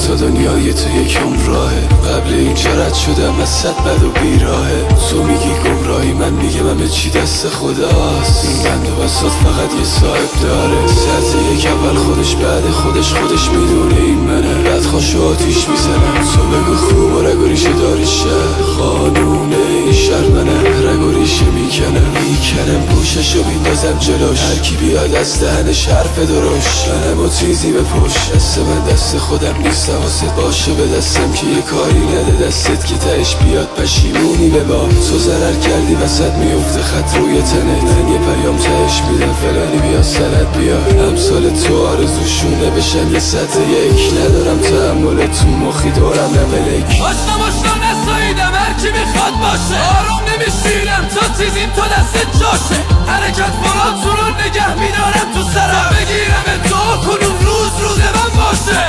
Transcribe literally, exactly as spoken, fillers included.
تا دنیای تو یکم راهه. قبل این رد شدم از صد بد و بیراهه. تو میگی گمراهی، من میگم همه چی دست خداست. این بند و بساط فقط یه صاحب داره. سرز یک اول خودش بعد خودش خودش میدونه این منه. بعد خوشو آتیش میزنم. تو بگو خوب و رگ و ریشه داری شهر. قانون این شهر منه. رگ و ریشه میکنم میکنم پوششو میندازم جلوش. هر کی بیاد از دهنش حرف درش. منم و تیزی به پشت. دست من دست خودم نیست، حواست باشه به دستم که یه کاری نده دستت که تهش بیاد پشیمونی به با. تو ضرر کردی وسط میفته خط روی تنت. من یه پیام تهش میدم فلانی بیا سرت بیا. امثال تو آرزوشونه بشن یه سطح یک. ندارم تحمل تو مخی دورم نملک. آشنا ماشنا نساییدم هر کی میخواد باشه. آروم نمیشیرم تا تیزیم تا دست جاشه. حرکت برات تو رو نگه میدارم تو سرم. بگیرم تو کنون روز روز من باشه.